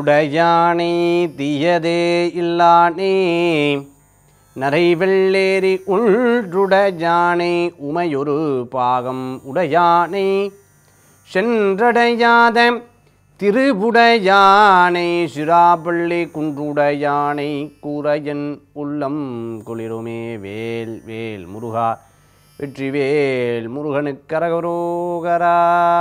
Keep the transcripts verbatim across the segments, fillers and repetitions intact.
நல்லுடையானே தீயதே இல்லானே நரைவெள்ளேரி உள்றுடையானே உமையொரு பாகம் உடையானே சென்றடையாத திருவுடையானை சிராப்பள்ளி குன்றுடையானை கூரையன் உள்ளம் குளிருமே. வேல் வேல் முருகா வெற்றிவேல் முருகனுக்கரகரோகரா.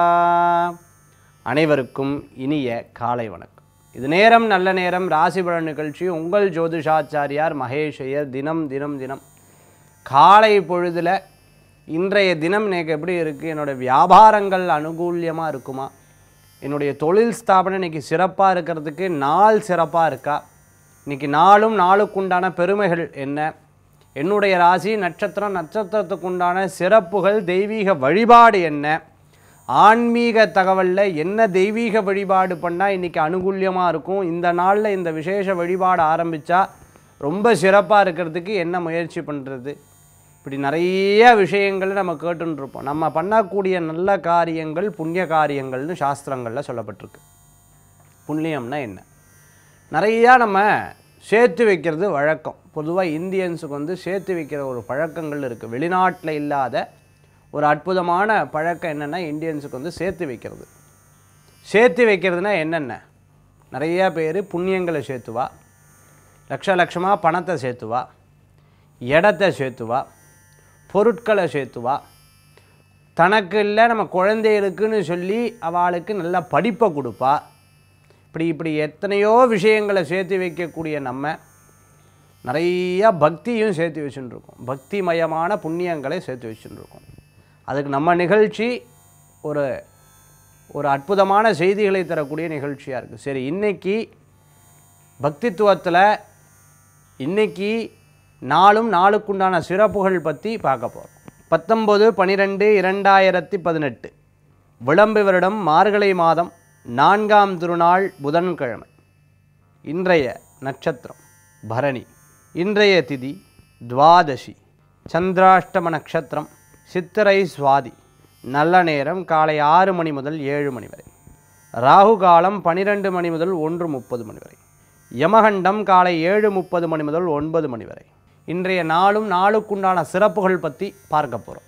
அனைவருக்கும் இனிய காலை வணக்கம். இது நேரம் நல்ல நேரம் ராசிபலன் நிகழ்ச்சி. உங்கள் ஜோதிஷாச்சாரியார் மகேஷ் ஐயர். தினம் தினம் தினம் காலை பொழுதில் இன்றைய தினம் எனக்கு எப்படி இருக்குது, என்னோடய வியாபாரங்கள் அனுகூல்யமாக இருக்குமா, என்னுடைய தொழில் ஸ்தாபனம் இன்றைக்கி சிறப்பாக இருக்கிறதுக்கு நாள் சிறப்பாக இருக்கா, இன்றைக்கி நாளும் நாளுக்குண்டான பெருமைகள் என்ன, என்னுடைய ராசி நட்சத்திரம் நட்சத்திரத்துக்குண்டான சிறப்புகள், தெய்வீக வழிபாடு என்ன, ஆன்மீக தகவலில் என்ன தெய்வீக வழிபாடு பண்ணால் இன்றைக்கி அனுகூல்யமாக இருக்கும், இந்த நாளில் இந்த விசேஷ வழிபாடு ஆரம்பித்தா ரொம்ப சிறப்பாக இருக்கிறதுக்கு என்ன முயற்சி பண்ணுறது, இப்படி நிறைய விஷயங்கள் நம்ம கேட்டுருப்போம். நம்ம பண்ணக்கூடிய நல்ல காரியங்கள் புண்ணிய காரியங்கள்னு சாஸ்திரங்களில் சொல்லப்பட்டிருக்கு. புண்ணியம்னா என்ன, நிறையா நம்ம சேர்த்து வைக்கிறது வழக்கம். பொதுவாக இந்தியன்ஸுக்கு வந்து சேர்த்து வைக்கிற ஒரு பழக்கங்கள் இருக்குது. வெளிநாட்டில் இல்லாத ஒரு அற்புதமான பழக்கம் என்னென்னா இந்தியன்ஸுக்கு வந்து சேர்த்து வைக்கிறது. சேர்த்து வைக்கிறதுனா என்னென்ன, நிறையா பேர் புண்ணியங்களை சேர்த்துவா, லட்ச லட்சமாக பணத்தை சேர்த்துவா, இடத்தை சேர்த்துவா, பொருட்களை சேர்த்துவா, தனக்கு இல்லை நம்ம குழந்தைகளுக்குன்னு சொல்லி அவளுக்கு நல்ல படிப்பை கொடுப்பா. இப்படி இப்படி எத்தனையோ விஷயங்களை சேர்த்து வைக்கக்கூடிய நம்ம நிறையா பக்தியும் சேர்த்து வச்சுட்டுருக்கோம். பக்தி மயமான புண்ணியங்களை சேர்த்து வச்சுட்டுருக்கோம். அதுக்கு நம்ம நிகழ்ச்சி ஒரு ஒரு அற்புதமான செய்திகளை தரக்கூடிய நிகழ்ச்சியாக இருக்குது. சரி, இன்றைக்கி பக்தித்துவத்தில் இன்றைக்கி நாளும் நாளுக்குண்டான சிறப்புகள் பற்றி பார்க்க போகிறோம். பத்தொம்பது பன்னிரெண்டு இரண்டாயிரத்தி பதினெட்டு விளம்பு வருடம் மார்கழி மாதம் நான்காம் திருநாள் புதன்கிழமை. இன்றைய நட்சத்திரம் பரணி. இன்றைய திதி துவாதசி. சந்திராஷ்டம நட்சத்திரம் சித்திரை சுவாதி. நல்ல நேரம் காலை ஆறு மணி முதல் ஏழு மணி வரை. ராகு காலம் பன்னிரெண்டு மணி முதல் ஒன்று முப்பது மணி வரை. யமகண்டம் காலை ஏழு முப்பது மணி முதல் ஒன்பது மணி வரை. இன்றைய நாளும் நாளுக்குண்டான சிறப்புகள் பற்றி பார்க்க போகிறோம்.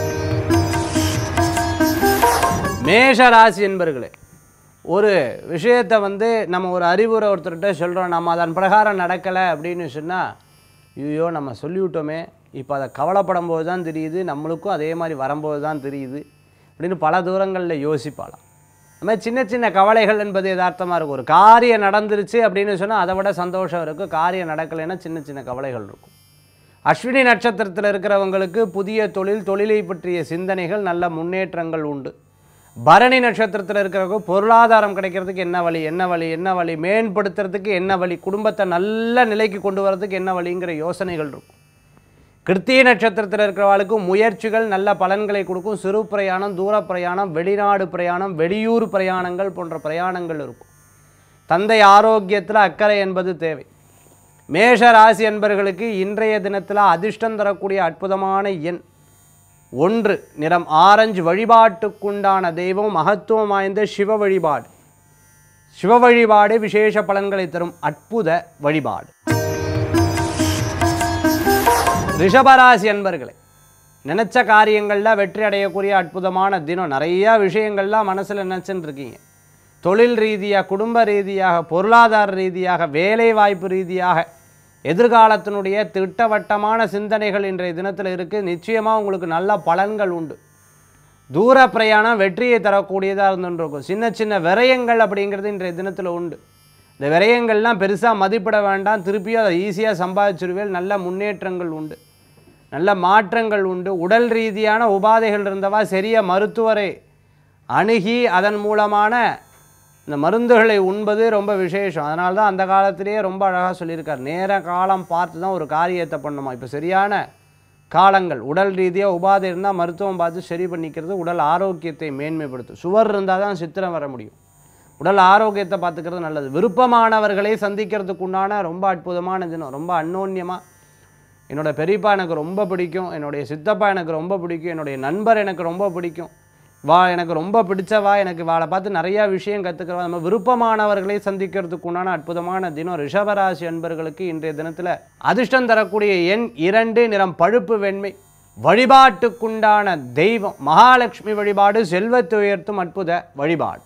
மேஷ ராசி என்பர்களே, ஒரு விஷயத்தை வந்து நம்ம ஒரு அறிவுரை ஒருத்தர்கிட்ட சொல்கிறோம், நம்ம அதன் பிரகாரம் நடக்கலை அப்படின்னு சொன்னால், ஐயோ நம்ம சொல்லிவிட்டோமே, இப்போ அதை கவலைப்படும் போது தான் தெரியுது, நம்மளுக்கும் அதே மாதிரி வரும்போது தான் தெரியுது அப்படின்னு பல தூரங்களில் யோசிப்பாளாம். அது மாதிரி சின்ன சின்ன கவலைகள் என்பது யதார்த்தமாக இருக்கும். ஒரு காரியம் நடந்துருச்சு அப்படின்னு சொன்னால் அதை விட சந்தோஷம் இருக்கும். காரியம் நடக்கலைன்னா சின்ன சின்ன கவலைகள் இருக்கும். அஸ்வினி நட்சத்திரத்தில் இருக்கிறவங்களுக்கு புதிய தொழில் தொழிலை பற்றிய சிந்தனைகள், நல்ல முன்னேற்றங்கள் உண்டு. பரணி நட்சத்திரத்தில் இருக்கிறவங்க பொருளாதாரம் கிடைக்கிறதுக்கு என்ன வழி என்ன வழி என்ன வழி மேம்படுத்துறதுக்கு என்ன வழி, குடும்பத்தை நல்ல நிலைக்கு கொண்டு வரதுக்கு என்ன வழிங்கிற யோசனைகள் இருக்கும். கிருத்திகை நட்சத்திரத்தில் இருக்கிறவர்களுக்கு முயற்சிகள் நல்ல பலன்களை கொடுக்கும். சிறு பிரயாணம், தூர பிரயாணம், வெளிநாடு பிரயாணம், வெளியூர் பிரயாணங்கள் போன்ற பிரயாணங்கள் இருக்கும். தந்தை ஆரோக்கியத்தில் அக்கறை என்பது தேவை. மேஷ ராசி என்பவர்களுக்கு இன்றைய தினத்தில் அதிர்ஷ்டம் தரக்கூடிய அற்புதமான எண் ஒன்று. நிறம் ஆரஞ்சு. வழிபாட்டுக்குண்டான தெய்வம் மகத்துவம் வாய்ந்த சிவ வழிபாடு. சிவ வழிபாடு விசேஷ பலன்களை தரும் அற்புத வழிபாடு. ரிஷபராசி அன்பர்களே, நினைச்ச காரியங்களில் வெற்றி அடையக்கூடிய அற்புதமான தினம். நிறையா விஷயங்கள்லாம் மனசில் நினச்சின்னு இருக்கீங்க. தொழில் ரீதியாக, குடும்ப ரீதியாக, பொருளாதார ரீதியாக, வேலை வாய்ப்பு ரீதியாக எதிர்காலத்தினுடைய திட்டவட்டமான சிந்தனைகள் இன்றைய தினத்தில் இருக்குது. நிச்சயமாக உங்களுக்கு நல்ல பலன்கள் உண்டு. தூர பிரயாணம் வெற்றியை தரக்கூடியதாக இருந்துருக்கும். சின்ன சின்ன விரயங்கள் அப்படிங்கிறது இன்றைய தினத்தில் உண்டு. இந்த விரயங்கள்லாம் பெருசாக மதிப்பிட வேண்டாம். திருப்பியும் அதை ஈஸியாக சம்பாதிச்சிருவேல். நல்ல முன்னேற்றங்கள் உண்டு, நல்ல மாற்றங்கள் உண்டு. உடல் ரீதியான உபாதைகள் இருந்தவா சரியாக மருத்துவரை அணுகி அதன் மூலமான இந்த மருந்துகளை உண்பது ரொம்ப விசேஷம். அதனால தான் அந்த காலத்திலேயே ரொம்ப அழகாக சொல்லியிருக்கார், நேர காலம் பார்த்து தான் ஒரு காரியத்தை பண்ணுமா. இப்போ சரியான காலங்கள், உடல் ரீதியாக உபாதை இருந்தால் மருத்துவம் பார்த்து சரி பண்ணிக்கிறது உடல் ஆரோக்கியத்தை மேன்மைப்படுத்தும். சுவர் இருந்தால் தான் சித்திரம் வர முடியும். உடல் ஆரோக்கியத்தை பார்த்துக்கிறது நல்லது. விருப்பமானவர்களை சந்திக்கிறதுக்கு உண்டான ரொம்ப அற்புதமான தினம். ரொம்ப அன்னோன்யமாக என்னோடய பெரியப்பா எனக்கு ரொம்ப பிடிக்கும், என்னுடைய சித்தப்பா எனக்கு ரொம்ப பிடிக்கும், என்னுடைய நண்பர் எனக்கு ரொம்ப பிடிக்கும், வா எனக்கு ரொம்ப பிடிச்சவா, எனக்கு வாளை பார்த்து நிறையா விஷயம் கற்றுக்கிறவா, நம்ம விருப்பமானவர்களை சந்திக்கிறதுக்கு உண்டான அற்புதமான தினம். ரிஷபராசி அன்பர்களுக்கு இன்றைய தினத்தில் அதிர்ஷ்டம் தரக்கூடிய எண் இரண்டு, நிறம் பழுப்பு வெண்மை. வழிபாட்டுக்குண்டான தெய்வம் மகாலட்சுமி வழிபாடு, செல்வத்தை உயர்த்தும் அற்புத வழிபாடு.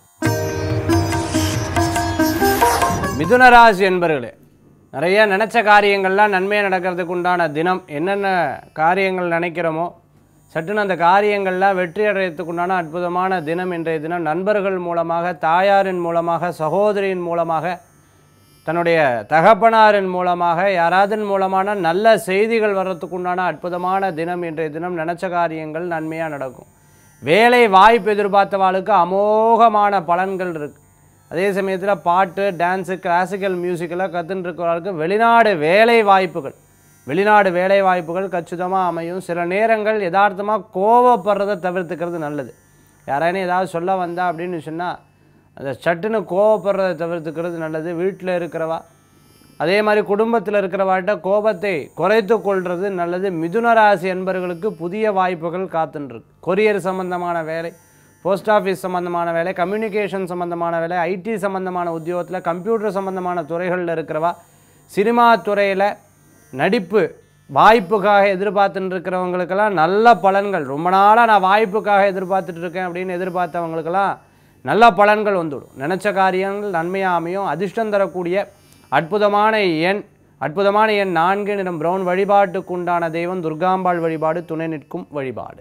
மிதுனராசி என்பர்களே, நிறைய நினச்ச காரியங்கள்லாம் நன்மையாக நடக்கிறதுக்கு உண்டான தினம். என்னென்ன காரியங்கள் நினைக்கிறோமோ சட்டுன்னு அந்த காரியங்கள்லாம் வெற்றி அடையறதுக்கு உண்டான அற்புதமான தினம் இன்றைய தினம். நண்பர்கள் மூலமாக, தாயாரின் மூலமாக, சகோதரியின் மூலமாக, தன்னுடைய தகப்பனாரின் மூலமாக, யாராவது மூலமான நல்ல செய்திகள் வர்றதுக்கு உண்டான அற்புதமான தினம் இன்றைய தினம். நினச்ச காரியங்கள் நன்மையாக நடக்கும். வேலை வாய்ப்பு எதிர்பார்த்தவாளுக்கு அமோகமான பலன்கள் இருக்குது. அதே சமயத்தில் பாட்டு, டான்ஸு, கிளாசிக்கல் மியூசிக்கெல்லாம் கற்றுன்னு இருக்கிறவர்களுக்கு வெளிநாடு வேலை வாய்ப்புகள் வெளிநாடு வேலை வாய்ப்புகள் கச்சிதமாக அமையும். சில நேரங்கள் யதார்த்தமாக கோவப்படுறதை தவிர்த்துக்கிறது நல்லது. யாரானே ஏதாவது சொல்ல வந்தா அப்படின்னு சொன்னால் அந்த சட்டுன்னு கோவப்படுறதை தவிர்த்துக்கிறது நல்லது. வீட்டில் இருக்கிறவா, அதே மாதிரி குடும்பத்தில் இருக்கிறவாட்ட கோபத்தை குறைத்து கொள்வது நல்லது. மிதுனராசி என்பவர்களுக்கு புதிய வாய்ப்புகள் காத்துருக்கு. கொரியர் சம்பந்தமான வேலை, போஸ்ட் ஆஃபீஸ் சம்மந்தமான வேலை, கம்யூனிகேஷன் சம்மந்தமான வேலை, ஐடி சம்மந்தமான உத்தியோகத்தில், கம்ப்யூட்டர் சம்மந்தமான துறைகளில் இருக்கிறவா, சினிமா துறையில் நடிப்பு வாய்ப்புக்காக எதிர்பார்த்துட்டு இருக்கிறவங்களுக்கெல்லாம் நல்ல பலன்கள். ரொம்ப நாளாக நான் வாய்ப்புக்காக எதிர்பார்த்துட்டு இருக்கேன் அப்படின்னு எதிர்பார்த்தவங்களுக்கெல்லாம் நல்ல பலன்கள் வந்துவிடும். நினச்ச காரியங்கள் நன்மையாக அமையும். அதிர்ஷ்டம் தரக்கூடிய அற்புதமான எண் அற்புதமான எண் நான்கு, நிறம் பிரவுன். வழிபாட்டுக்கு உண்டான தெய்வம் துர்காம்பாள் வழிபாடு, துணை நிற்கும் வழிபாடு.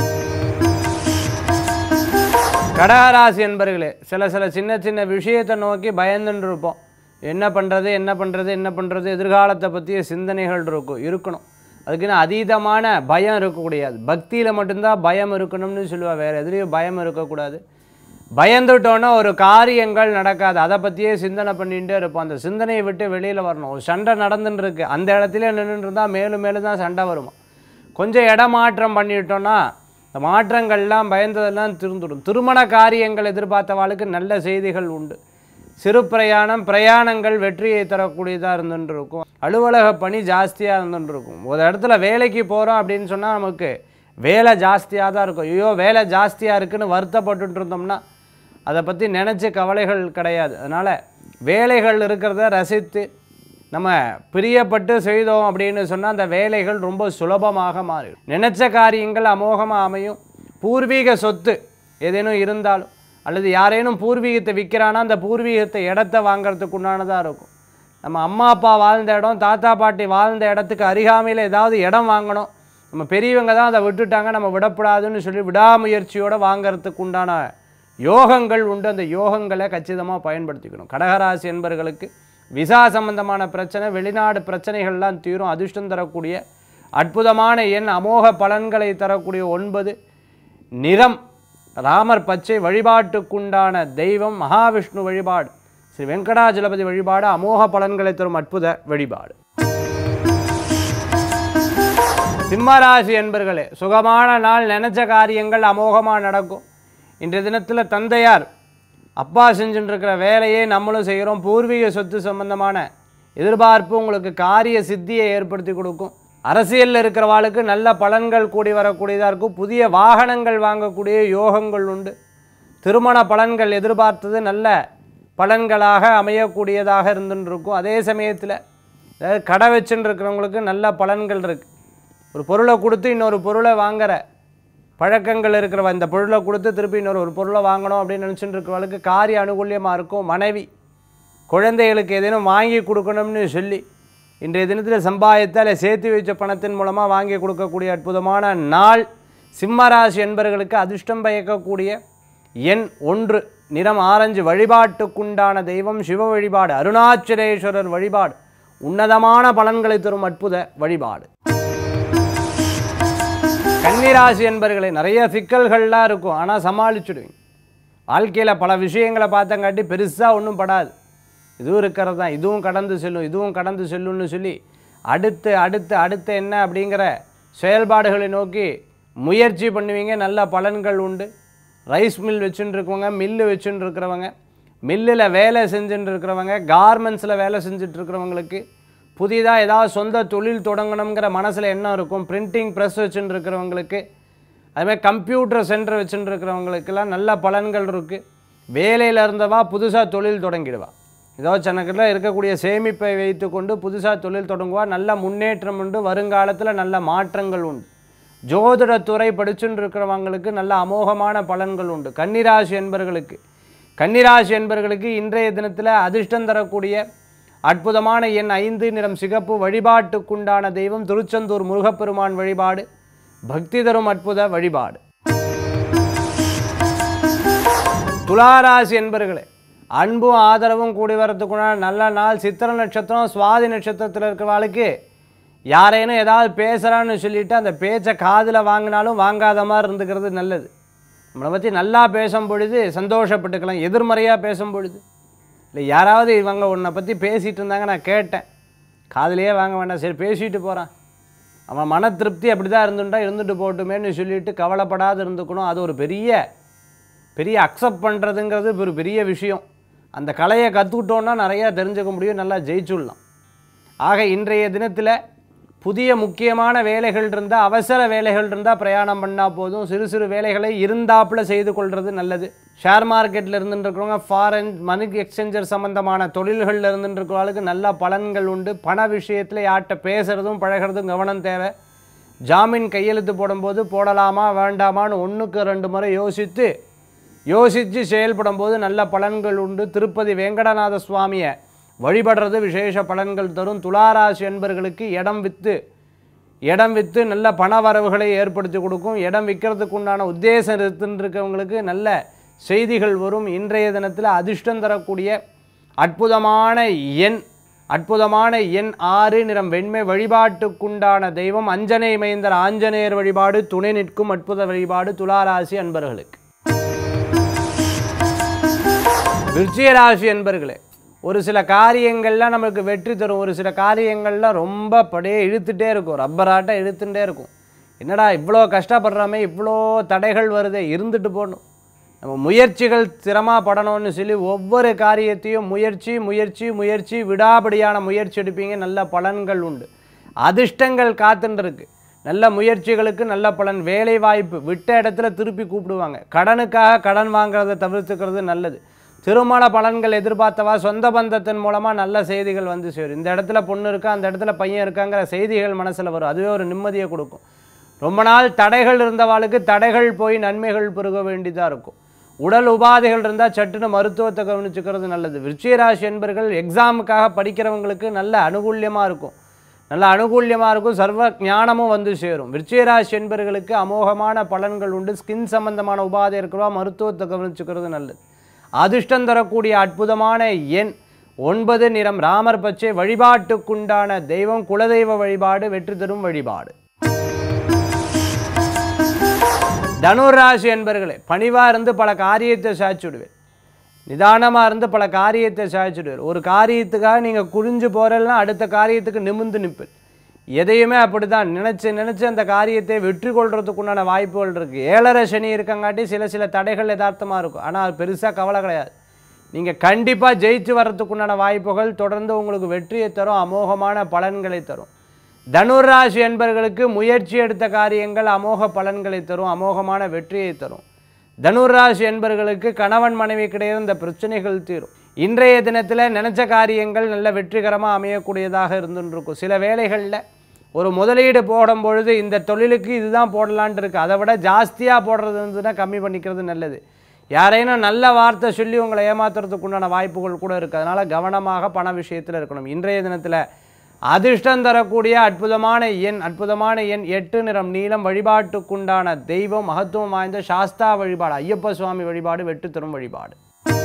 கடகராசி என்பர்களே, சில சில சின்ன சின்ன விஷயத்தை நோக்கி பயந்துன்னு இருப்போம். என்ன பண்ணுறது என்ன பண்ணுறது என்ன பண்ணுறது எதிர்காலத்தை பற்றிய சிந்தனைகள் இருக்கும் இருக்கணும். அதுக்குன்னு அதீதமான பயம் இருக்கக்கூடாது. பக்தியில் மட்டும்தான் பயம் இருக்கணும்னு சொல்லுவாள். வேறு எதுலேயும் பயம் இருக்கக்கூடாது. பயந்துட்டோன்னா ஒரு காரியங்கள் நடக்காது. அதை பற்றியே சிந்தனை பண்ணிகிட்டே இருப்போம். அந்த சிந்தனையை விட்டு வெளியில் வரணும். ஒரு சண்டை நடந்துன்னு இருக்குது, அந்த இடத்துல நின்றுட்டு இருந்தால் மேலும் மேலும் தான் சண்டை வருமா. கொஞ்சம் இடமாற்றம் பண்ணிட்டோன்னா இந்த மாற்றங்கள்லாம் பயந்ததெல்லாம் திருந்துடும். திருமண காரியங்கள் எதிர்பார்த்தவாளுக்கு நல்ல செய்திகள் உண்டு. சிறு பிரயாணம் பிரயாணங்கள் வெற்றியை தரக்கூடியதாக இருந்துட்டு இருக்கும். அலுவலக பணி ஜாஸ்தியாக இருந்துட்டு இருக்கும். ஒரு இடத்துல வேலைக்கு போகிறோம் அப்படின்னு சொன்னால் நமக்கு வேலை ஜாஸ்தியாக தான் இருக்கும். ஐயோ வேலை ஜாஸ்தியாக இருக்குதுன்னு வருத்தப்பட்டு இருந்தோம்னா அதை பற்றி நினச்சி கவலைகள் கிடையாது. அதனால் வேலைகள் இருக்கிறத ரசித்து நம்ம பிரியப்பட்டு செய்தோம் அப்படின்னு சொன்னால் அந்த வேலைகள் ரொம்ப சுலபமாக மாறிடும். நினச்ச காரியங்கள் அமோகமாக அமையும். பூர்வீக சொத்து ஏதேனும் இருந்தாலும் அல்லது யாரேனும் பூர்வீகத்தை விற்கிறானா அந்த பூர்வீகத்தை இடத்த வாங்கிறதுக்கு உண்டானதாக இருக்கும். நம்ம அம்மா அப்பா வாழ்ந்த இடம், தாத்தா பாட்டி வாழ்ந்த இடத்துக்கு அருகாமையில் ஏதாவது இடம் வாங்கணும். நம்ம பெரியவங்க தான் அதை விட்டுட்டாங்க, நம்ம விடக்கூடாதுன்னு சொல்லி விடாமுயற்சியோடு வாங்கிறதுக்கு உண்டான யோகங்கள் உண்டு. அந்த யோகங்களை கச்சிதமாக பயன்படுத்திக்கணும். கடகராசி என்பவர்களுக்கு விசா சம்பந்தமான பிரச்சனை, வெளிநாடு பிரச்சனைகள்லாம் தீரும். அதிர்ஷ்டம் தரக்கூடிய அற்புதமான எண் அமோக பலன்களை தரக்கூடிய ஒன்பது, நிறம் ராமர் பச்சை. வழிபாட்டுக்குண்டான தெய்வம் மகாவிஷ்ணு வழிபாடு, ஸ்ரீ வெங்கடாஜலபதி வழிபாடு, அமோக பலன்களை தரும் அற்புத வழிபாடு. சிம்மராசி என்பர்களே, சுகமான நாள். நினைச்ச காரியங்கள் அமோகமாக நடக்கும். இன்றைய தினத்தில் தந்தையார் அப்பா செஞ்சுட்டு இருக்கிற வேலையே நம்மளும் செய்கிறோம். பூர்வீக சொத்து சம்பந்தமான எதிர்பார்ப்பு உங்களுக்கு காரிய சித்தியை ஏற்படுத்தி கொடுக்கும். அரசியலில் இருக்கிறவாளுக்கு நல்ல பலன்கள் கூடி வரக்கூடியதாக இருக்கும். புதிய வாகனங்கள் வாங்கக்கூடிய யோகங்கள் உண்டு. திருமண பலன்கள் எதிர்பார்த்தது நல்ல பலன்களாக அமையக்கூடியதாக இருந்துன்னு இருக்கும். அதே சமயத்தில் அதாவது கடை வச்சுன்னு இருக்கிறவங்களுக்கு நல்ல பலன்கள் இருக்குது. ஒரு பொருளை கொடுத்து இன்னொரு பொருளை வாங்குகிற பழக்கங்கள் இருக்கிறவ இந்த பொருளை கொடுத்து திருப்பி இன்னொரு ஒரு பொருளை வாங்கணும் அப்படின்னு நினச்சிட்டு இருக்கிறவளுக்கு காரிய அனுகூல்யமாக இருக்கும். மனைவி குழந்தைகளுக்கு ஏதேனும் வாங்கி கொடுக்கணும்னு சொல்லி இன்றைய தினத்தில் சம்பாதித்தால் சேர்த்து வைச்ச பணத்தின் மூலமாக வாங்கி கொடுக்கக்கூடிய அற்புதமான நாள். சிம்மராசி என்பவர்களுக்கு அதிர்ஷ்டம் பயக்கக்கூடிய எண் ஒன்று, நிறம் ஆரஞ்சு. வழிபாட்டுக்குண்டான தெய்வம் சிவ வழிபாடு, அருணாச்சலேஸ்வரர் வழிபாடு, உன்னதமான பலன்களை தரும் அற்புத வழிபாடு. கன்னிராசி என்பவர்களை நிறைய சிக்கல்கள்லாம் இருக்கும், ஆனால் சமாளிச்சுடுவீங்க. வாழ்க்கையில் பல விஷயங்களை பார்த்தங்காட்டி பெருசாக ஒன்றும் படாது. இதுவும் இருக்கிறது தான், இதுவும் கடந்து செல்லும் இதுவும் கடந்து செல்லும்னு சொல்லி அடுத்து அடுத்து அடுத்து என்ன அப்படிங்கிற செயல்பாடுகளை நோக்கி முயற்சி பண்ணுவீங்க. நல்ல பலன்கள் உண்டு. ரைஸ் மில் வச்சுட்டு இருக்கவங்க, மில்லு வச்சுட்டு இருக்கிறவங்க, மில்லில் வேலை செஞ்சுட்டு இருக்கிறவங்க, கார்மெண்ட்ஸில் வேலை செஞ்சுட்டு இருக்கிறவங்களுக்கு புதிதாக ஏதாவது சொந்த தொழில் தொடங்கணுங்கிற மனசில் எண்ணம் இருக்கும். பிரிண்டிங் ப்ரெஸ் வச்சுட்டு இருக்கிறவங்களுக்கு அதுமாதிரி கம்ப்யூட்டர் சென்டர் வச்சுட்டு இருக்கிறவங்களுக்கெல்லாம் நல்ல பலன்கள் இருக்குது. வேலையில் இருந்தவா புதுசாக தொழில் தொடங்கிடுவா. ஏதோ சனக்கில் இருக்கக்கூடிய சேமிப்பை வைத்து கொண்டு புதுசாக தொழில் தொடங்குவா. நல்ல முன்னேற்றம் உண்டு. வருங்காலத்தில் நல்ல மாற்றங்கள் உண்டு. ஜோதிடத்துறை படிச்சுட்டு இருக்கிறவங்களுக்கு நல்ல அமோகமான பலன்கள் உண்டு. கன்னிராசி என்பர்களுக்கு கன்னிராசி என்பர்களுக்கு இன்றைய தினத்தில் அதிர்ஷ்டம் தரக்கூடிய அற்புதமான எண் ஐந்து, நிறம் சிகப்பு. வழிபாட்டுக்குண்டான தெய்வம் திருச்செந்தூர் முருகப்பெருமான் வழிபாடு பக்தி தரும் அற்புத வழிபாடு. துளாராசி என்பர்களே, அன்பும் ஆதரவும் கூடி வரத்துக்குண்டான நல்ல நாள். சித்திர நட்சத்திரம், சுவாதி நட்சத்திரத்தில் இருக்கிறவாளுக்கு யாரேனும் ஏதாவது பேசுகிறான்னு சொல்லிவிட்டு அந்த பேச்சை காதில் வாங்கினாலும் வாங்காத மாதிரி இருந்துக்கிறது நல்லது. நம்மளை பற்றி நல்லா பேசும் பொழுது சந்தோஷப்பட்டுக்கலாம். எதிர்மறையாக பேசும் பொழுது இல்லை, யாராவது இவங்க உன்னை பற்றி பேசிகிட்டு இருந்தாங்க, நான் கேட்டேன், காதிலேயே வாங்க வேண்டாம், சரி பேசிட்டு போகிறான், அவன் மன திருப்தி அப்படி தான் இருந்துட்டா இருந்துட்டு போட்டுமேன்னு சொல்லிவிட்டு கவலைப்படாது இருந்துக்கணும். அது ஒரு பெரிய பெரிய அக்செப்ட் பண்ணுறதுங்கிறது ஒரு பெரிய விஷயம். அந்த கலையை கற்றுக்கிட்டோன்னா நிறையா தெரிஞ்சுக்க முடியும், நல்லா ஜெயிச்சுடலாம். ஆக இன்றைய தினத்தில் புதிய முக்கியமான வேலைகள் இருந்தால், அவசர வேலைகள் இருந்தால் பிரயாணம் பண்ணால் போதும். சிறு சிறு வேலைகளை இருந்தாப்பில் செய்து கொள்வது நல்லது. ஷேர் மார்க்கெட்டில் இருந்துட்டு இருக்கிறவங்க, ஃபாரின் மணி எக்ஸ்சேஞ்சர் சம்மந்தமான தொழில்களில் இருந்துட்டு இருக்கிறவங்களுக்கு நல்ல பலன்கள் உண்டு. பண விஷயத்தில் யார்கிட்ட பேசுகிறதும் பழகிறதும் கவனம் தேவை. ஜாமீன் கையெழுத்து போடும்போது போடலாமா வேண்டாமான்னு ஒன்றுக்கு ரெண்டு முறை யோசித்து யோசித்து செயல்படும் போது நல்ல பலன்கள் உண்டு. திருப்பதி வேங்கடநாத சுவாமியை வழிபடுறது விசேஷ பலன்கள் தரும். துளாராசி என்பர்களுக்கு இடம் விற்று இடம் விற்று நல்ல பண வரவுகளை ஏற்படுத்தி கொடுக்கும். இடம் விற்கிறதுக்கு உண்டான உத்தேசம் இருக்கின்றவங்களுக்கு நல்ல செய்திகள் வரும். இன்றைய தினத்தில் அதிர்ஷ்டம் தரக்கூடிய அற்புதமான எண் அற்புதமான எண் ஆறு, நிறம் வெண்மை. வழிபாட்டுக்குண்டான தெய்வம் அஞ்சனை மைந்தர் ஆஞ்சநேயர் வழிபாடு துணை நிற்கும் அற்புத வழிபாடு துளாராசி அன்பர்களுக்கு. விருச்சிக ராசி என்பர்களே, ஒரு சில காரியங்கள்லாம் நமக்கு வெற்றி தரும். ஒரு சில காரியங்கள்லாம் ரொம்ப படையே இழுத்துட்டே இருக்கும், ரப்பராட்டம் இழுத்துட்டே இருக்கும். என்னடா இவ்வளோ கஷ்டப்படுறாமே, இவ்வளோ தடைகள் வருதே, இருந்துட்டு போகணும், நம்ம முயற்சிகள் திறமாக படணும்னு சொல்லி ஒவ்வொரு காரியத்தையும் முயற்சி முயற்சி முயற்சி விடாபடியான முயற்சி எடுப்பீங்க, நல்ல பலன்கள் உண்டு. அதிர்ஷ்டங்கள் காத்துட்டு இருக்கு. நல்ல முயற்சிகளுக்கு நல்ல பலன். வேலை வாய்ப்பு விட்ட இடத்துல திருப்பி கூப்பிடுவாங்க. கடனுக்காக கடன் வாங்குறதை தவிர்த்துக்கிறது நல்லது. திருமண பலன்கள் எதிர்பார்த்தவா சொந்த பந்தத்தின் மூலமாக நல்ல செய்திகள் வந்து சேரும். இந்த இடத்துல பொண்ணு இருக்கா, அந்த இடத்துல பையன் இருக்காங்கிற செய்திகள் மனசில் வரும். அதுவே ஒரு நிம்மதியை கொடுக்கும். ரொம்ப நாள் தடைகள் இருந்தவாளுக்கு தடைகள் போய் நன்மைகள் பெருக வேண்டியதாக இருக்கும். உடல் உபாதைகள் இருந்தால் சட்டுன்னு மருத்துவத்தை கவனிச்சுக்கிறது நல்லது. விருச்சிக ராசி என்பர்கள் எக்ஸாமுக்காக படிக்கிறவங்களுக்கு நல்ல அனுகூல்யமாக இருக்கும். நல்ல அனுகூல்யமாக இருக்கும். சர்வ ஞானமும் வந்து சேரும். விருச்சிக ராசி என்பர்களுக்கு அமோகமான பலன்கள் உண்டு. ஸ்கின் சம்பந்தமான உபாதை இருக்கிறவா மருத்துவத்தை கவனிச்சுக்கிறது நல்லது. அதிர்ஷ்டம் தரக்கூடிய அற்புதமான எண் ஒன்பது, நிறம் ராமர் பச்சை. வழிபாட்டுக்குண்டான தெய்வம் குலதெய்வ வழிபாடு வெற்றி தரும் வழிபாடு. தனுராசி என்பர்களே, பணிவாக இருந்து பல காரியத்தை சாய்ச்சுடுவேன். நிதானமாக இருந்து பல காரியத்தை சாய்ச்சுடுவேன். ஒரு காரியத்துக்காக நீங்கள் குறிஞ்சு போகிறலாம் அடுத்த காரியத்துக்கு நிமிர்ந்து நிற்பேன். எதையுமே அப்படி தான் நினச்சி நினச்சி அந்த காரியத்தை வெற்றி கொள்றதுக்குண்டான வாய்ப்புகள் இருக்குது. ஏழரை சனி இருக்கங்காட்டி சில சில தடைகள் யதார்த்தமாக இருக்கும். ஆனால் அது பெருசாக கவலை கிடையாது. நீங்கள் கண்டிப்பாக ஜெயிச்சு வர்றதுக்குண்டான வாய்ப்புகள் தொடர்ந்து உங்களுக்கு வெற்றியை தரும், அமோகமான பலன்களை தரும். தனுராசி என்பர்களுக்கு முயற்சி எடுத்த காரியங்கள் அமோக பலன்களை தரும், அமோகமான வெற்றியை தரும். தனுராசி என்பர்களுக்கு கணவன் மனைவி கிடையாது இந்த பிரச்சனைகள் தீரும். இன்றைய தினத்தில் நினச்ச காரியங்கள் நல்ல வெற்றிகரமாக அமையக்கூடியதாக இருந்துருக்கும். சில வேளைகளில் ஒரு முதலீடு போடும் பொழுது இந்த தொழிலுக்கு இதுதான் போடலான்ட்டு இருக்குது, அதை விட ஜாஸ்தியாக போடுறது இருந்துன்னா கம்மி பண்ணிக்கிறது நல்லது. யாரையும் நல்ல வார்த்தை சொல்லி உங்களை ஏமாத்துறதுக்கு உண்டான வாய்ப்புகள் கூட இருக்குது. அதனால் கவனமாக பண விஷயத்தில் இருக்கணும். இன்றைய தினத்தில் அதிர்ஷ்டம் தரக்கூடிய அற்புதமான எண் அற்புதமான எண் எட்டு, நிறம் நீலம். வழிபாட்டுக்குண்டான தெய்வம் மகத்துவம் வாய்ந்த சாஸ்தா வழிபாடு ஐயப்ப சுவாமி வழிபாடு வெற்றி தரும் வழிபாடு.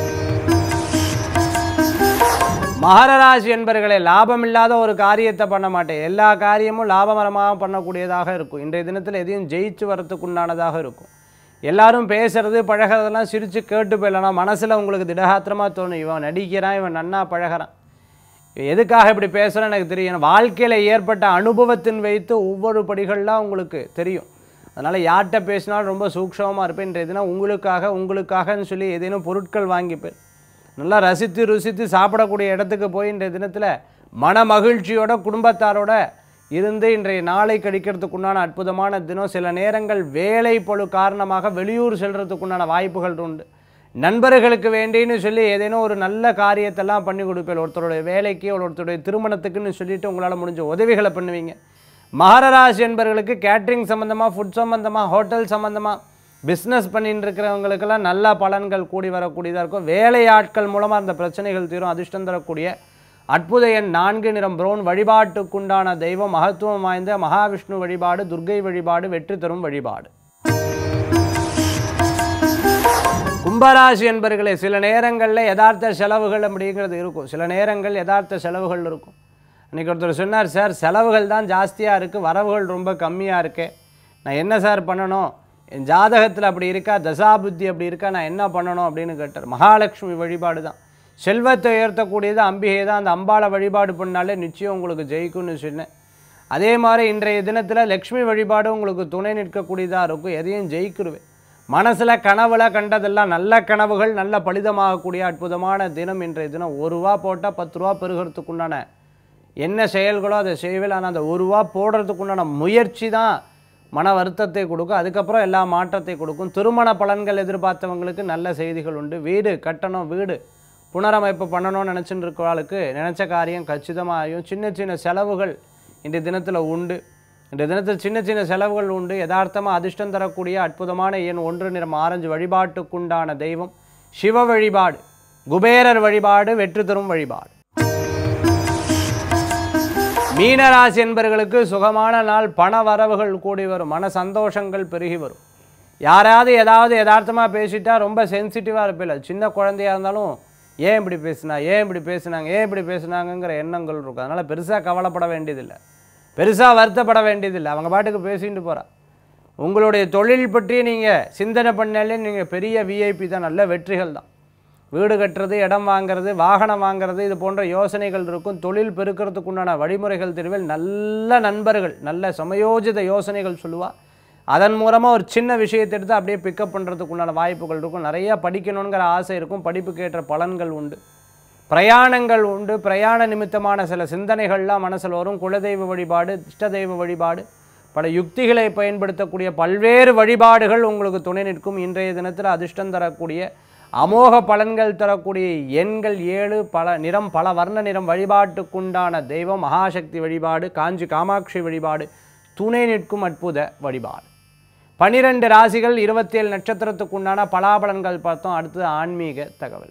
மகர ராசி என்பர்களே, லாபம் இல்லாத ஒரு காரியத்தை பண்ண மாட்டேன். எல்லா காரியமும் லாபகரமாக பண்ணக்கூடியதாக இருக்கும். இன்றைய தினத்தில் எதையும் ஜெயிச்சு வரத்துக்குண்டானதாக இருக்கும். எல்லாரும் பேசுறது பழகிறதெல்லாம் சிரித்து கேட்டு போயிடலாம். மனசில் உங்களுக்கு திடகாத்திரமாக தோணும், இவன் நடிக்கிறான், இவன் நன்னா பழகிறான், எதுக்காக இப்படி பேசுகிறேன்னு எனக்கு தெரியும். வாழ்க்கையில் ஏற்பட்ட அனுபவத்தின் வைத்து ஒவ்வொரு படிகள்லாம் உங்களுக்கு தெரியும். அதனால் யார்கிட்ட பேசினாலும் ரொம்ப சூக்ஷமாக இருப்பேன். இன்றைய தினம் உங்களுக்காக உங்களுக்காகன்னு சொல்லி ஏதேனும் பொருட்கள் வாங்கிப்பேன். நல்லா ரசித்து ருசித்து சாப்பிடக்கூடிய இடத்துக்கு போய் இன்றைய தினத்தில் மன மகிழ்ச்சியோட குடும்பத்தாரோட இருந்து இன்றைய நாளை கழிக்கிறதுக்குண்டான அற்புதமான தினம். சில நேரங்கள் வேலை பளு காரணமாக வெளியூர் செல்றதுக்குண்டான வாய்ப்புகள் உண்டு. நண்பர்களுக்கு வேண்டின்னு சொல்லி ஏதேனும் ஒரு நல்ல காரியத்தெல்லாம் பண்ணி கொடுப்பேன். ஒருத்தருடைய வேலைக்கு ஒருத்தருடைய திருமணத்துக்குன்னு சொல்லிட்டு உங்களால் முடிஞ்ச உதவிகளை பண்ணுவீங்க. மகர ராசி என்பவர்களுக்கு கேட்ரிங் சம்மந்தமாக, ஃபுட் சம்மந்தமாக, ஹோட்டல் சம்மந்தமாக பிஸ்னஸ் பண்ணிட்டு இருக்கிறவங்களுக்கெல்லாம் நல்ல பலன்கள் கூடி வரக்கூடியதாக இருக்கும். வேலையாட்கள் மூலமாக அந்த பிரச்சனைகள் தீரும். அதிர்ஷ்டம் தரக்கூடிய அற்புத எண் நான்கு, நிறம் பிரவுன். வழிபாட்டுக்குண்டான தெய்வம் மகத்துவம் வாய்ந்த மகாவிஷ்ணு வழிபாடு, துர்க்கை வழிபாடு வெற்றி தரும் வழிபாடு. கும்பராசி என்பர்களே, சில நேரங்களில் யதார்த்த செலவுகள் அப்படிங்கிறது இருக்கும். சில நேரங்கள் யதார்த்த செலவுகள் இருக்கும். அன்றைக்கி ஒருத்தர் சொன்னார், சார் செலவுகள் தான் ஜாஸ்தியாக இருக்குது, வரவுகள் ரொம்ப கம்மியாக இருக்கே, நான் என்ன சார் பண்ணணும், என் ஜாதகத்தில் அப்படி இருக்கா, தசாபுத்தி அப்படி இருக்கா, நான் என்ன பண்ணணும் அப்படின்னு கேட்டார். மகாலட்சுமி வழிபாடு தான் செல்வத்தை உயர்த்தக்கூடியது, அம்பிகை தான். அந்த அம்பாளை வழிபாடு பண்ணாலே நிச்சயம் உங்களுக்கு ஜெயிக்கும்னு சொன்னேன். அதே மாதிரி இன்றைய தினத்தில் லக்ஷ்மி வழிபாடு உங்களுக்கு துணை நிற்கக்கூடியதாக இருக்கும். எதையும் ஜெயிக்கிருவேன். மனசில் கனவுல கண்டதெல்லாம் நல்ல கனவுகள் நல்ல பலிதமாகக்கூடிய அற்புதமான தினம் இன்றைய தினம். ஒரு ரூபா போட்டால் பத்து ரூபா பெருகிறதுக்குண்டான என்ன செயல்களோ அதை செய்வேன். ஆனால் அந்த ஒரு ரூபா போடுறதுக்குண்டான முயற்சி தான் மன வருத்தத்தை கொடுக்கும். அதுக்கப்புறம் எல்லா மாற்றத்தை கொடுக்கும். திருமண பலன்கள் எதிர்பார்த்தவங்களுக்கு நல்ல செய்திகள் உண்டு. வீடு கட்டணும், வீடு புனரமைப்பு பண்ணணும்னு நினச்சிட்டு இருக்கிறவங்களுக்கு நினச்ச காரியம் கச்சிதமாகும். சின்ன சின்ன செலவுகள் இன்றைய தினத்தில் உண்டு. இன்றைய தினத்தில் சின்ன சின்ன செலவுகள் உண்டு. யதார்த்தமாக அதிர்ஷ்டம் தரக்கூடிய அற்புதமான எண் ஒன்று, நிறம் ஆரஞ்சு. வழிபாட்டுக்குண்டான தெய்வம் சிவ வழிபாடு, குபேரர் வழிபாடு வெற்றி தரும் வழிபாடு. மீனராசி என்பவர்களுக்கு சுகமான நாள். பண வரவுகள் கூடி வரும். மன சந்தோஷங்கள் பெருகி வரும். யாராவது ஏதாவது யதார்த்தமாக பேசிட்டா ரொம்ப சென்சிட்டிவாக இருப்பில்ல. சின்ன குழந்தையாக இருந்தாலும் ஏன் இப்படி பேசுனா, ஏன் இப்படி பேசுனாங்க, ஏன் இப்படி பேசுனாங்கங்கிற எண்ணங்கள் இருக்கும். அதனால் பெருசாக கவலைப்பட வேண்டியதில்லை, பெருசாக வருத்தப்பட வேண்டியதில்லை. அவங்க பாட்டுக்கு பேசிட்டு போகிறா. உங்களுடைய தொழில் பற்றி நீங்கள் சிந்தனை பண்ணாலே நீங்கள் பெரிய விஐபி தான். நல்ல வெற்றிகள் தான். வீடு கட்டுறது, இடம் வாங்கிறது, வாகனம் வாங்கிறது, இது போன்ற யோசனைகள் இருக்கும். தொழில் பெருக்கிறதுக்குண்டான வழிமுறைகள் தெரிவில். நல்ல நண்பர்கள் நல்ல சமயோஜித யோசனைகள் சொல்லுவாள். அதன் மூலமாக ஒரு சின்ன விஷயத்தை எடுத்து அப்படியே பிக்கப் பண்ணுறதுக்குண்டான வாய்ப்புகள் இருக்கும். நிறையா படிக்கணுங்கிற ஆசை இருக்கும். படிப்புக்கு ஏற்ற பலன்கள் உண்டு. பிரயாணங்கள் உண்டு. பிரயாண நிமித்தமான சில சிந்தனைகள்லாம் மனசில் வரும். குலதெய்வ வழிபாடு, இஷ்ட தெய்வ வழிபாடு, பல யுக்திகளை பயன்படுத்தக்கூடிய பல்வேறு வழிபாடுகள் உங்களுக்கு துணை நிற்கும். இன்றைய தினத்தில் அதிர்ஷ்டம் தரக்கூடிய அமோக பலன்கள் தரக்கூடிய எண்கள் ஏழு, பல நிறம் பல வர்ண நிறம். வழிபாட்டுக்குண்டான தெய்வம் மகாசக்தி வழிபாடு, காஞ்சி காமாட்சி வழிபாடு துணை நிற்கும் அற்புத வழிபாடு. பனிரெண்டு ராசிகள், இருபத்தி ஏழு நட்சத்திரத்துக்குண்டான பலாபலன்கள் பார்த்தோம். அடுத்து ஆன்மீக தகவல்.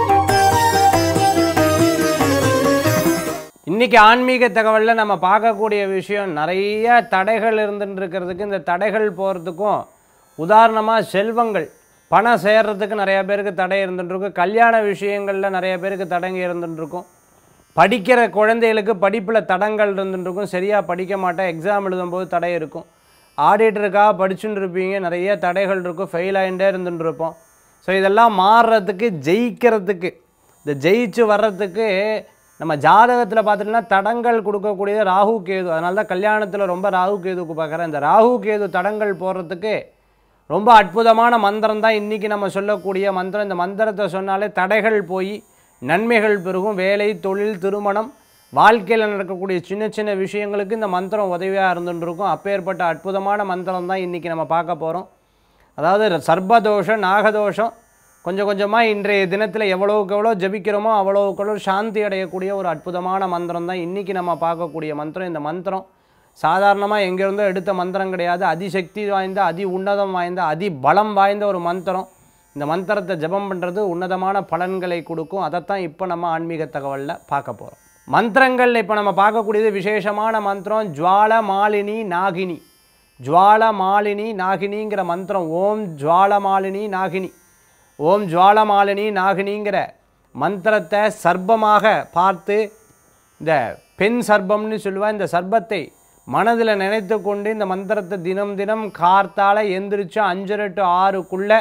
இன்றைக்கி ஆன்மீக தகவலில் நம்ம பார்க்கக்கூடிய விஷயம், நிறைய தடைகள் இருந்துட்டு இருக்கிறதுக்கு, இந்த தடைகள் போகிறதுக்கும் உதாரணமாக செல்வங்கள் பணம் சேர்றதுக்கு நிறைய பேருக்கு தடை இருந்துட்டுருக்கும். கல்யாண விஷயங்களில் நிறைய பேருக்கு தடங்க இருந்துட்டுருக்கும். படிக்கிற குழந்தைகளுக்கு படிப்பில் தடங்கள் இருந்துட்டுருக்கும். சரியாக படிக்க மாட்டேன், எக்ஸாம் எழுதும்போது தடை இருக்கும். ஆடிட்டருக்காக படிச்சுட்டு இருப்பீங்க, நிறைய தடைகள் இருக்கும், ஃபெயில் ஆகிட்டே இருந்துட்டு இருப்போம். ஸோ இதெல்லாம் மாறுறதுக்கு, ஜெயிக்கிறதுக்கு, இந்த ஜெயிச்சு வர்றதுக்கு நம்ம ஜாதகத்தில் பார்த்துட்டோம்னா தடங்கள் கொடுக்கக்கூடியது ராகு கேது. அதனால தான் கல்யாணத்தில் ரொம்ப ராகு கேதுக்கு பார்க்குறேன். இந்த ராகு கேது தடங்கள் போடுறதுக்கு ரொம்ப அற்புதமான மந்திரம் தான் இன்றைக்கி நம்ம சொல்லக்கூடிய மந்திரம். இந்த மந்திரத்தை சொன்னாலே தடைகள் போய் நன்மைகள் பெருகும். வேலை, தொழில், திருமணம், வாழ்க்கையில் நடக்கக்கூடிய சின்ன சின்ன விஷயங்களுக்கு இந்த மந்திரம் உதவியாக இருந்துருக்கும். அப்பேற்பட்ட அற்புதமான மந்திரம் தான் இன்றைக்கி நம்ம பார்க்க போகிறோம். அதாவது சர்பதோஷம், நாகதோஷம் கொஞ்சம் கொஞ்சமாக இன்றைய தினத்தில் எவ்வளோக்கு எவ்வளோ ஜபிக்கிறோமோ அவ்வளோக்கு எவ்வளோ சாந்தி அடையக்கூடிய ஒரு அற்புதமான மந்திரம் தான் இன்றைக்கி நம்ம பார்க்கக்கூடிய மந்திரம். இந்த மந்திரம் சாதாரணமாக எங்கேருந்தோ எடுத்த மந்திரம் கிடையாது. அதிசக்தி வாய்ந்த, அதி உன்னதம் வாய்ந்த, அதி பலம் வாய்ந்த ஒரு மந்திரம். இந்த மந்திரத்தை ஜபம் பண்ணுறது உன்னதமான பலன்களை கொடுக்கும். அதைத்தான் இப்போ நம்ம ஆன்மீக தகவலில் பார்க்க போகிறோம். மந்திரங்கள் இப்போ நம்ம பார்க்கக்கூடியது விசேஷமான மந்திரம் ஜுவால மாலினி நாகினி. ஜுவால மாலினி நாகினிங்கிற மந்திரம். ஓம் ஜுவால மாலினி நாகினி, ஓம் ஜுவால மாலினி நாகினிங்கிற மந்திரத்தை சர்ப்பமாக பார்த்து, இந்த பெண் சர்ப்பம்னு சொல்லுவாள், இந்த சர்ப்பத்தை மனதில் நினைத்து கொண்டு இந்த மந்திரத்தை தினம் தினம் கார்த்தால எந்திரிச்சு அஞ்சரை டு ஆறுக்குள்ளே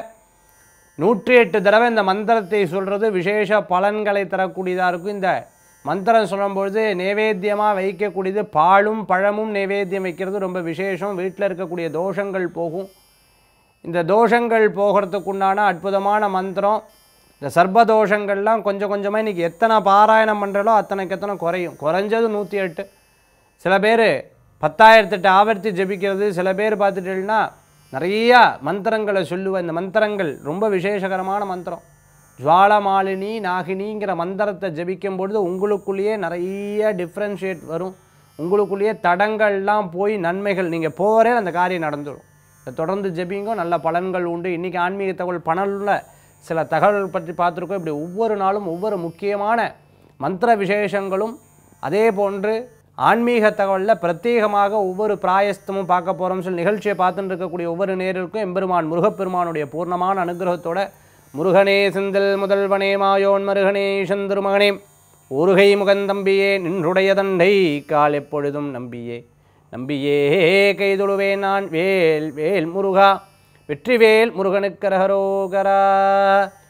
நூற்றி எட்டு தடவை இந்த மந்திரத்தை சொல்கிறது விசேஷ பலன்களை தரக்கூடியதாக இருக்கும். இந்த மந்திரம் சொல்லும்பொழுது நைவேத்தியமாக வைக்கக்கூடியது பாலும் பழமும் நைவேத்தியம் வைக்கிறது ரொம்ப விசேஷம். வீட்டில் இருக்கக்கூடிய தோஷங்கள் போகும். இந்த தோஷங்கள் போகிறதுக்குண்டான அற்புதமான மந்திரம். இந்த சர்பதோஷங்கள்லாம் கொஞ்சம் கொஞ்சமாக இன்றைக்கி எத்தனை பாராயணம் பண்ணுறதோ அத்தனைக்கு எத்தனை குறையும். குறைஞ்சது நூற்றி எட்டு. சில பேர் பத்தாயிரத்தெட்டு ஆவர்த்தி ஜபிக்கிறது. சில பேர் பார்த்துட்டீங்கன்னா நிறையா மந்திரங்களை சொல்லுவேன். இந்த மந்திரங்கள் ரொம்ப விசேஷகரமான மந்திரம். ஜுவாலமாலினி நாகினிங்கிற மந்திரத்தை ஜபிக்கும் பொழுது உங்களுக்குள்ளேயே நிறைய டிஃப்ரென்ஷியேட் வரும். உங்களுக்குள்ளேயே தடங்கள்லாம் போய் நன்மைகள் நீங்கள் போகிறே அந்த காரியம் நடந்துடும். இதை தொடர்ந்து ஜபிங்கோ, நல்ல பலன்கள் உண்டு. இன்றைக்கி ஆன்மீக தகவல் பணலில் சில தகவல்கள் பற்றி பார்த்துருக்கோம். இப்படி ஒவ்வொரு நாளும் ஒவ்வொரு முக்கியமான மந்திர விசேஷங்களும் அதே போன்று ஆன்மீக தகவலில் பிரத்யேகமாக ஒவ்வொரு பிராயஸ்தமும் பார்க்க போகிறோம்னு சொல்லி நிகழ்ச்சியை பார்த்துட்டு இருக்கக்கூடிய ஒவ்வொரு நேருக்கும் எம்பெருமான் முருகப்பெருமானுடைய பூர்ணமான அனுகிரகத்தோட முருகனே செந்தில் முதல்வனே மாயோன் மருகனே சந்திருமகனே ஒருகை முகந்தம்பியே நின்றுடைய தண்டை கால் எப்பொழுதும் நம்பியே நம்பியே கைதொழுவே நான் வேல் வேல் முருகா வெற்றிவேல் முருகனுக்கரகரோகரா.